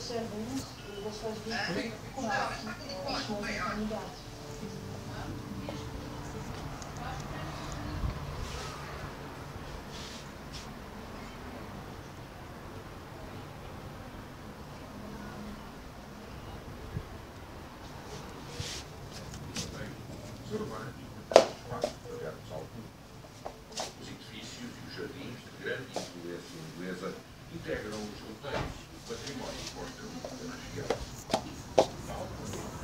observamos das suas vítimas com esse novo candidato. Os edifícios e os jardins de grande influência inglesa integram os roteiros do património pós-termo da região.